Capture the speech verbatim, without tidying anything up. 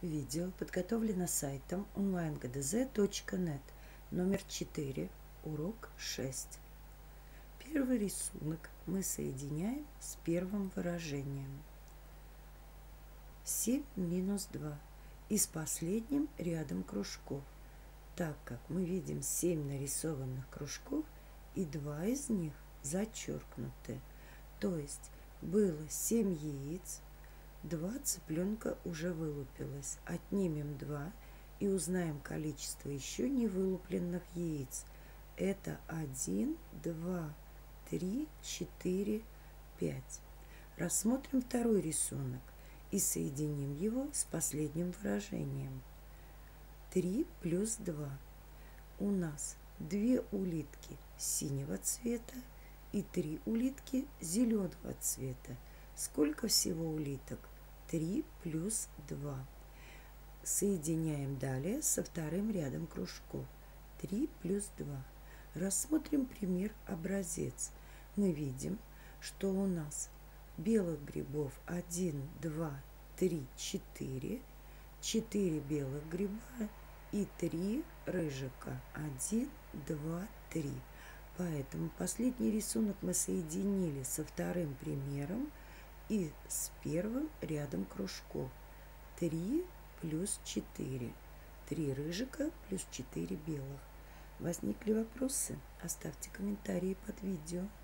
Видео подготовлено сайтом онлайн гэ дэ зэ точка нет, номер четыре, урок шесть. Первый рисунок мы соединяем с первым выражением. семь минус два и с последним рядом кружков, так как мы видим семь нарисованных кружков и два из них зачеркнуты. То есть было семь яиц, два цыпленка уже вылупилось. Отнимем два и узнаем количество еще не вылупленных яиц. Это один, два, три, четыре, пять. Рассмотрим второй рисунок и соединим его с последним выражением. три плюс два. У нас две улитки синего цвета и три улитки зеленого цвета. Сколько всего улиток? три плюс два. Соединяем далее со вторым рядом кружков. три плюс два. Рассмотрим пример образец. Мы видим, что у нас белых грибов один, два, три, четыре. четыре белых гриба и три рыжика. один, два, три. Поэтому последний рисунок мы соединили со вторым примером и с первым рядом кружков. три плюс четыре. три рыжика плюс четыре белых. Возникли вопросы? Оставьте комментарии под видео.